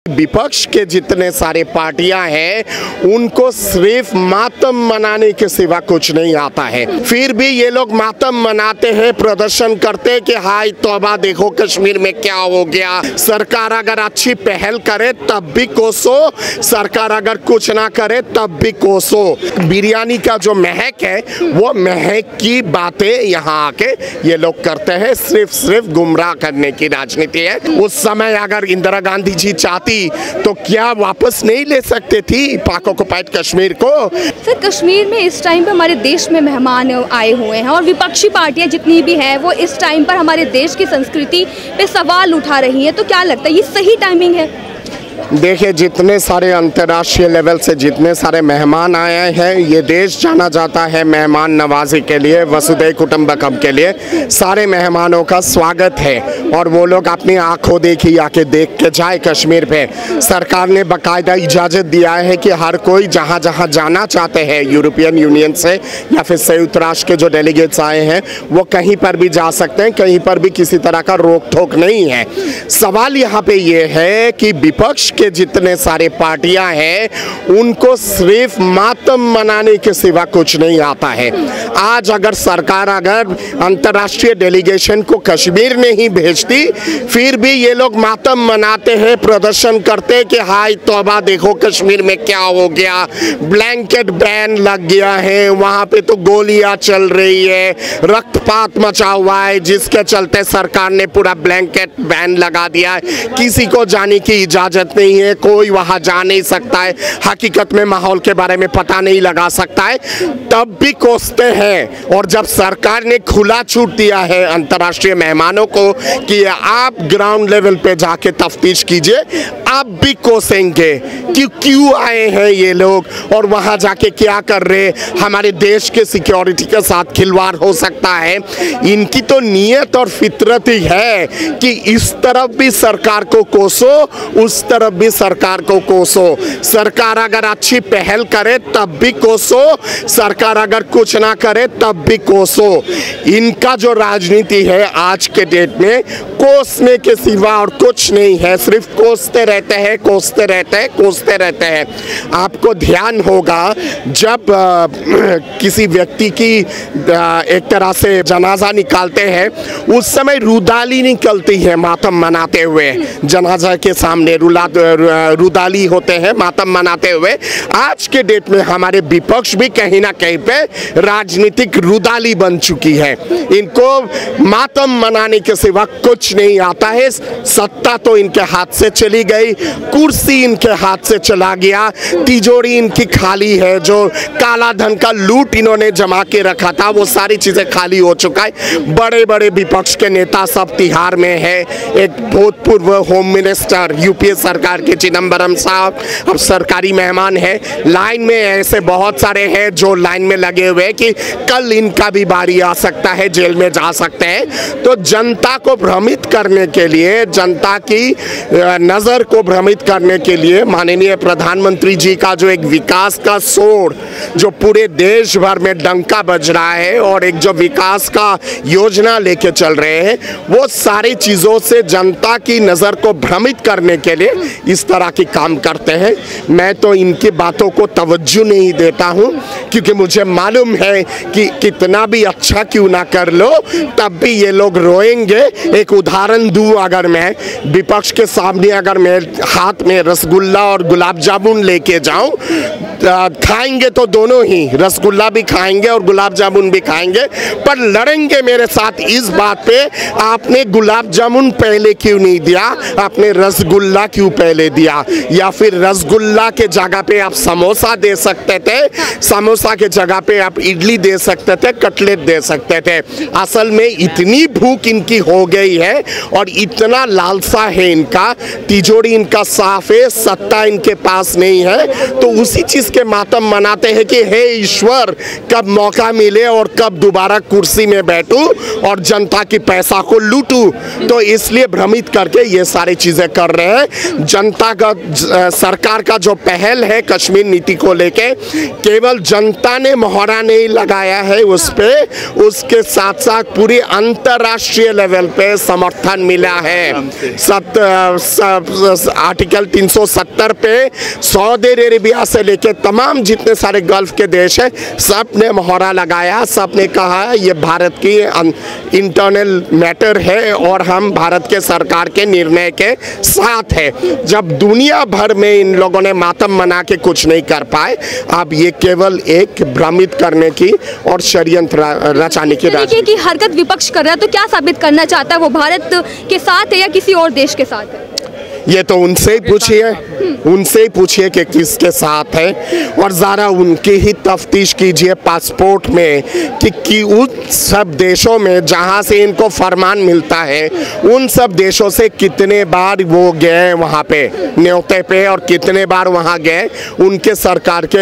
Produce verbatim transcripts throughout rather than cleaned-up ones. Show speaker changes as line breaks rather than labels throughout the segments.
विपक्ष के जितने सारे पार्टियां हैं उनको सिर्फ मातम मनाने के सिवा कुछ नहीं आता है। फिर भी ये लोग मातम मनाते हैं, प्रदर्शन करते हैं कि हाय तौबा देखो कश्मीर में क्या हो गया। सरकार अगर अच्छी पहल करे तब भी कोसो, सरकार अगर कुछ ना करे तब भी कोसो। बिरयानी का जो महक है वो महक की बातें यहाँ आके ये लोग करते हैं, सिर्फ सिर्फ गुमराह करने की राजनीति है। उस समय अगर इंदिरा गांधी जी चाहती तो क्या वापस नहीं ले सकते थी पाक ऑक्युपाइड कश्मीर को?
सर, कश्मीर में इस टाइम पर हमारे देश में मेहमान आए हुए हैं और विपक्षी पार्टियां जितनी भी हैं वो इस टाइम पर हमारे देश की संस्कृति पे सवाल उठा रही हैं, तो क्या लगता है ये सही टाइमिंग है?
देखिए, जितने सारे अंतर्राष्ट्रीय लेवल से जितने सारे मेहमान आए हैं, ये देश जाना जाता है मेहमान नवाजी के लिए, वसुधैव कुटुंबकम के लिए। सारे मेहमानों का स्वागत है और वो लोग अपनी आंखों देखी आके देख के जाए कश्मीर पे। सरकार ने बाकायदा इजाज़त दिया है कि हर कोई जहाँ जहाँ जाना चाहते हैं यूरोपियन यूनियन से या फिर संयुक्त राष्ट्र के जो डेलीगेट्स आए हैं वो कहीं पर भी जा सकते हैं, कहीं पर भी किसी तरह का रोक टोक नहीं है। सवाल यहाँ पे ये है कि विपक्ष के जितने सारे पार्टियां हैं उनको सिर्फ मातम मनाने के सिवा कुछ नहीं आता है। आज अगर सरकार अगर अंतर्राष्ट्रीय डेलीगेशन को कश्मीर नहीं भेजती फिर भी ये लोग मातम मनाते हैं, प्रदर्शन करते हैं कि हाय तौबा देखो कश्मीर में क्या हो गया, ब्लैंकेट बैन लग गया है, वहां पे तो गोलियां चल रही है, रक्तपात मचा हुआ है, जिसके चलते सरकार ने पूरा ब्लैंकेट बैन लगा दिया है, किसी को जाने की इजाजत नहीं है, कोई वहां जा नहीं सकता है, हकीकत में माहौल के बारे में पता नहीं लगा सकता है, तब भी कोसते हैं। और जब सरकार ने खुला छूट दिया है अंतर्राष्ट्रीय मेहमानों को कि आप ग्राउंड लेवल पे जाके तफ्तीश कीजिए, आप भी कोसेंगे कि क्यों आए हैं ये लोग और वहां जाके क्या कर रहे, हमारे देश के सिक्योरिटी के साथ खिलवाड़ हो सकता है। इनकी तो नीयत और फितरत ही है कि इस तरफ भी सरकार को कोसो, उस तरफ भी सरकार को कोसो। सरकार अगर अच्छी पहल करे तब भी कोसो, सरकार अगर कुछ ना करे तब भी कोसो। इनका जो राजनीति है आज के डेट में कोसने के सिवा और कुछ नहीं है, सिर्फ कोसते रहते हैं, कोसते रहते हैं, कोसते रहते हैं। आपको ध्यान होगा जब आ, किसी व्यक्ति की आ, एक तरह से जनाजा निकालते हैं उस समय रुदाली निकलती है मातम मनाते हुए, जनाजा के सामने रुला रुदाली होते हैं मातम मनाते हुए। आज के डेट में हमारे विपक्ष भी कहीं ना कहीं पे राजनीतिक रुदाली बन चुकी है। इनको मातम मनाने के सिवा कुछ नहीं आता है। सत्ता तो इनके हाथ से चली गई, कुर्सी इनके हाथ से चला गया, तिजोरी इनकी खाली है, जो काला धन का लूट इन्होंने जमा के रखा था वो सारी चीजें खाली हो चुका है। बड़े बड़े विपक्ष के नेता सब तिहाड़ में है। एक भूतपूर्व होम मिनिस्टर यूपीए सरकार के चिदम्बरम साहब अब सरकारी मेहमान है। लाइन में ऐसे बहुत सारे हैं जो लाइन में लगे हुए हैं कि कल इनका भी बारी आ सकता है, जेल में जा सकते हैं। तो जनता को भ्रमित करने के लिए, जनता की नज़र को भ्रमित करने के लिए माननीय प्रधानमंत्री जी का जो एक विकास का शोर जो पूरे देश भर में डंका बज रहा है और एक जो विकास का योजना लेके चल रहे हैं वो सारी चीज़ों से जनता की नज़र को भ्रमित करने के लिए इस तरह के काम करते हैं। मैं तो इनकी बातों को तवज्जो नहीं देता हूं क्योंकि मुझे मालूम है कि कितना भी अच्छा क्यों ना कर लो तब भी ये लोग रोएंगे। एक उदाहरण दूं, अगर मैं विपक्ष के सामने अगर मैं हाथ में रसगुल्ला और गुलाब जामुन लेके जाऊं, खाएंगे तो दोनों ही, रसगुल्ला भी खाएंगे और गुलाब जामुन भी खाएंगे, पर लड़ेंगे मेरे साथ इस बात पे आपने गुलाब जामुन पहले क्यों नहीं दिया, आपने रसगुल्ला क्यों पहले दिया, या फिर रसगुल्ला के जगह पे आप समोसा दे सकते थे, समोसा के जगह पे आप इडली दे सकते थे, कटलेट दे सकते थे। असल में इतनी भूख इनकी हो गई है और इतना लालसा है इनका, तिजोरी इनका साफ है, सत्ता इनके पास नहीं है, तो उसी चीज के मातम मनाते हैं कि हे ईश्वर, कब मौका मिले और कब दोबारा कुर्सी में बैठूं और जनता की पैसा को लूटूं। तो इसलिए भ्रमित करके ये सारी चीज़ें कर रहे हैं। जनता का, सरकार का जो पहल है कश्मीर नीति को लेके, केवल जनता ने मोहरा नहीं लगाया है उस पे, उसके साथ साथ पूरी अंतर्राष्ट्रीय लेवल पे समर्थन मिला है। सत, स, आर्टिकल तीन सौ सत्तर पे सऊदी अरेबिया से लेके तमाम जितने सारे गल्फ के देश हैं, सब ने मोहरा लगाया, सब ने कहा ये भारत की इंटरनल मैटर है और हम भारत के सरकार के निर्णय के साथ है। जब दुनिया भर में इन लोगों ने मातम मना के कुछ नहीं कर पाए, अब ये केवल एक भ्रमित करने की और षड्यंत्र रचाने की राजनीति
की हरकत विपक्ष कर रहा है। तो क्या साबित करना चाहता है वो, भारत के साथ है या किसी और देश के साथ है?
ये तो उनसे ही पूछिए, उनसे ही पूछिए कि किसके साथ है, और ज़रा उनकी ही तफ्तीश कीजिए पासपोर्ट में कि, कि उन सब देशों में जहाँ से इनको फरमान मिलता है, उन सब देशों से कितने बार वो गए वहाँ पे न्योते पे, और कितने बार वहाँ गए उनके सरकार के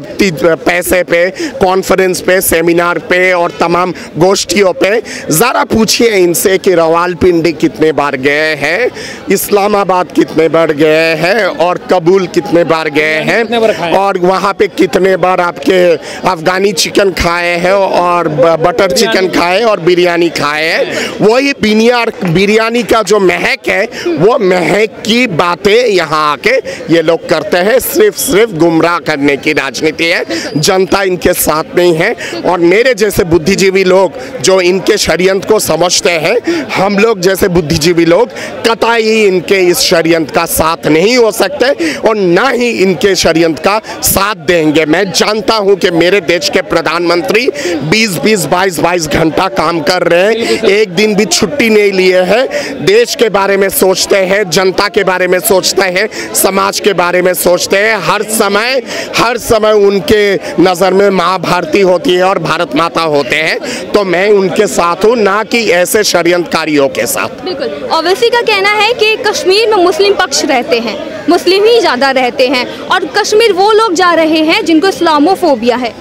पैसे पे, कॉन्फ्रेंस पे, सेमिनार पे और तमाम गोष्ठियों पे। ज़रा पूछिए इनसे कि रावलपिंडी कितने बार गए हैं, इस्लामाबाद कितने बार गए हैं और कबूल कितने बार गए हैं, और वहाँ पे कितने बार आपके अफगानी चिकन खाए हैं और बटर चिकन खाए और बिरयानी खाए हैं। वही बिनियार बिरयानी का जो महक है, वो महक की बातें यहाँ आके ये लोग करते हैं। सिर्फ सिर्फ गुमराह करने की राजनीति है, जनता इनके साथ नहीं है। और मेरे जैसे बुद्धिजीवी लोग जो इनके षड्यंत्र को समझते हैं, हम लोग जैसे बुद्धिजीवी लोग कतई इनके इस षड्यंत्र का साथ नहीं हो सकते और ना ही इनके षड्यंत्र का साथ देंगे। मैं जानता हूं कि मेरे देश के प्रधानमंत्री बीस बीस बाईस बाईस घंटा काम कर रहे हैं, एक दिन भी छुट्टी नहीं लिए हैं, देश के बारे में सोचते हैं, जनता के बारे में सोचते हैं, समाज के बारे में सोचते हैं। हर समय हर समय उनके नज़र में माँ भारती होती है और भारत माता होते हैं। तो मैं उनके साथ हूँ, ना कि ऐसे षड्यंत्रकारियों के साथ।
बिल्कुल। ओवैसी का कहना है कि कश्मीर में मुस्लिम पक्ष रहते हैं, मुस्लिम ही ज़्यादा रहते हैं, और कश्मीर वो लोग जा रहे हैं जिनको इस्लामोफोबिया है।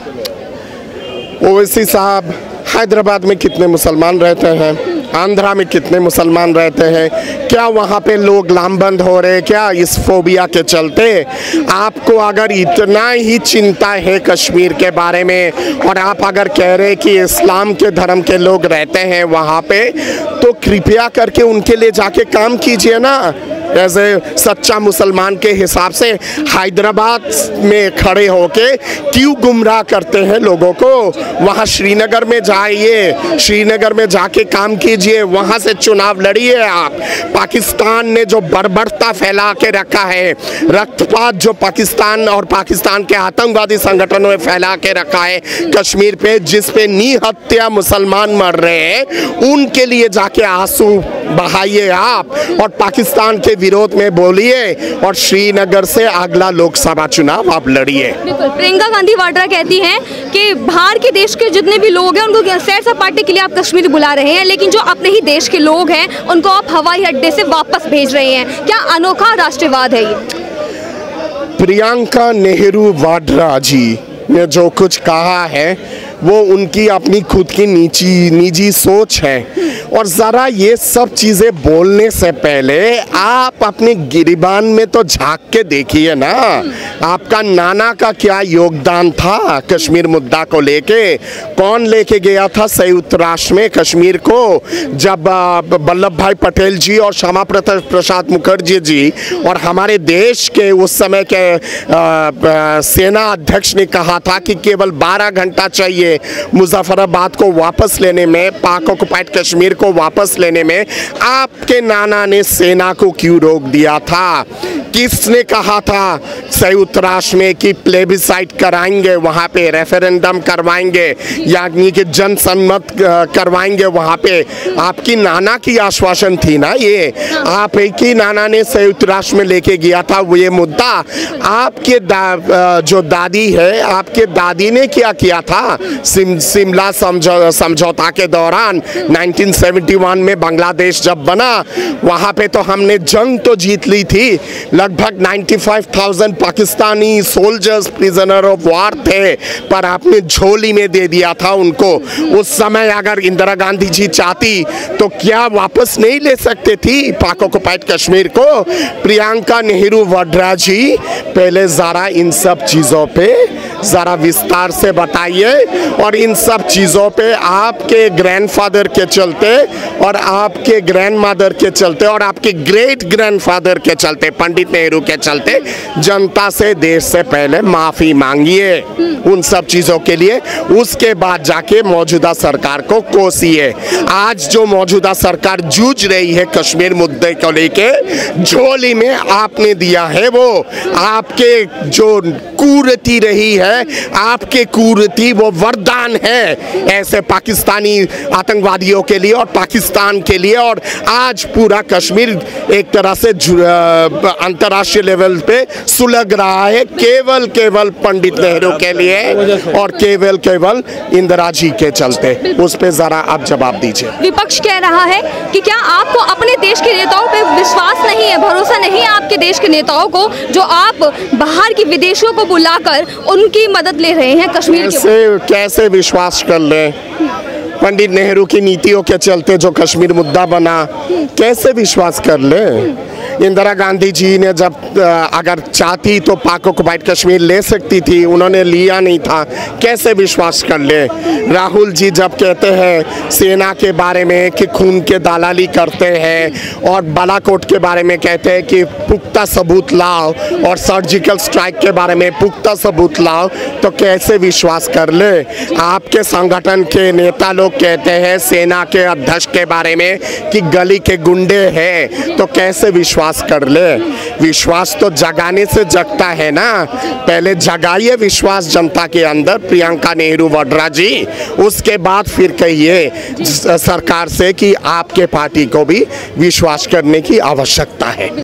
ओवैसी साहब, हैदराबाद में कितने मुसलमान रहते हैं, आंध्रा में कितने मुसलमान रहते हैं, क्या वहाँ पे लोग लामबंद हो रहे क्या इस फोबिया के चलते? आपको अगर इतना ही चिंता है कश्मीर के बारे में, और आप अगर कह रहे कि इस्लाम के धर्म के लोग रहते हैं वहाँ पे, तो कृपया करके उनके लिए जाके काम कीजिए ना। एज ए सच्चा मुसलमान के हिसाब से हैदराबाद में खड़े होके क्यों गुमराह करते हैं लोगों को? वहाँ श्रीनगर में जाइए, श्रीनगर में जाके काम कीजिए, वहाँ से चुनाव लड़िए आप। पाकिस्तान ने जो बर्बरता फैला के रखा है, रक्तपात जो पाकिस्तान और पाकिस्तान के आतंकवादी संगठनों ने फैला के रखा है कश्मीर पे, जिस पे निहत्या मुसलमान मर रहे हैं, उनके लिए जाके आंसू बहाइए आप और पाकिस्तान के विरोध में बोलिए, और श्रीनगर से अगला लोकसभा चुनाव आप लड़िए।
बिल्कुल। प्रियंका गांधी वाड्रा कहती हैं कि बाहर के देश के जितने भी लोग हैं उनको सैर सपाटे के लिए आप कश्मीर बुला रहे हैं, लेकिन जो अपने ही देश के लोग हैं उनको आप हवाई अड्डे से वापस भेज रहे हैं। क्या अनोखा राष्ट्रवाद है ये?
प्रियंका नेहरू वाड्रा जी ने जो कुछ कहा है वो उनकी अपनी खुद की निजी निजी सोच है, और ज़रा ये सब चीज़ें बोलने से पहले आप अपने गिरिबान में तो झांक के देखिए ना। आपका नाना का क्या योगदान था कश्मीर मुद्दा को लेके? कौन लेके गया था संयुक्त राष्ट्र में कश्मीर को? जब वल्लभ भाई पटेल जी और श्यामा प्रसाद मुखर्जी जी और हमारे देश के उस समय के आ, आ, सेना अध्यक्ष ने कहा था कि केवल बारह घंटा चाहिए मुजफ्फराबाद को वापस लेने में, पाक ऑक्युपाइड कश्मीर को वापस लेने में, आपके नाना ने सेना को क्यों रोक दिया था? किसने कहा था संयुक्त राष्ट्र में कि प्लेबिसाइट कराएंगे, वहाँ पे रेफरेंडम करवाएंगे, यानी कि जनसम्मत करवाएंगे वहाँ पे? आपकी नाना की आश्वासन थी ना ये, आप एक ही नाना ने संयुक्त राष्ट्र में लेके गया था वो ये मुद्दा। आपके दा, जो दादी है, आपके दादी ने क्या किया था सिम, शिमला समझौ समझौता के दौरान उन्नीस सौ इकहत्तर में बांग्लादेश जब बना, वहाँ पे तो हमने जंग तो जीत ली थी। लगभग पचानवे हज़ार Pakistani soldiers prisoner of war थे, पर आपने झोली में दे दिया था उनको। उस समय अगर इंदिरा गांधी जी चाहती तो क्या वापस नहीं ले सकते थी पाक ऑक्युपाइड कश्मीर को? प्रियंका नेहरू वाड्रा जी, पहले ज़रा इन सब चीज़ों पे ज़रा विस्तार से बताइए, और इन सब चीज़ों पे आपके ग्रैंडफादर के चलते और आपके ग्रैंडमदर के चलते और आपके ग्रेट ग्रैंडफादर के चलते, पंडित नेहरू के चलते जनता से देश से पहले माफ़ी मांगिए उन सब चीज़ों के लिए, उसके बाद जाके मौजूदा सरकार को कोसिए। आज जो मौजूदा सरकार जूझ रही है कश्मीर मुद्दे को लेके, झोली में आपने दिया है वो, आपके जो कूरती रही है, आपके कूरती वो वरदान है ऐसे पाकिस्तानी आतंकवादियों के लिए और पाकिस्तान के लिए। और आज पूरा कश्मीर एक तरह से अंतर्राष्ट्रीय लेवल पे सुलग रहा है केवल केवल पंडित नेहरू के लिए और केवल केवल इंदिरा जी के चलते। उस पे जरा आप जवाब दीजिए।
विपक्ष कह रहा है कि क्या आपको अपने देश के नेताओं पे विश्वास नहीं है, भरोसा नहीं है आपके देश के नेताओं को, जो आप बाहर के विदेशियों को बुलाकर उनकी मदद ले रहे हैं कश्मीर के?
कैसे कैसे विश्वास कर ले? पंडित नेहरू की नीतियों के चलते जो कश्मीर मुद्दा बना, कैसे विश्वास कर ले? इंदिरा गांधी जी ने जब अगर चाहती तो पाक ऑक्युपाइड कश्मीर ले सकती थी, उन्होंने लिया नहीं था, कैसे विश्वास कर ले? राहुल जी जब कहते हैं सेना के बारे में कि खून के दलाली करते हैं और बालाकोट के बारे में कहते हैं कि पुख्ता सबूत लाओ और सर्जिकल स्ट्राइक के बारे में पुख्ता सबूत लाओ, तो कैसे विश्वास कर ले? आपके संगठन के नेता लोग कहते हैं सेना के अध्यक्ष के बारे में कि गली के गुंडे हैं, तो कैसे विश्वास कर ले? विश्वास तो जगाने से जगता है ना, पहले जगाइए विश्वास जनता के अंदर प्रियंका नेहरू वाड्रा जी, उसके बाद फिर कहिए सरकार से कि आपके पार्टी को भी विश्वास करने की आवश्यकता है।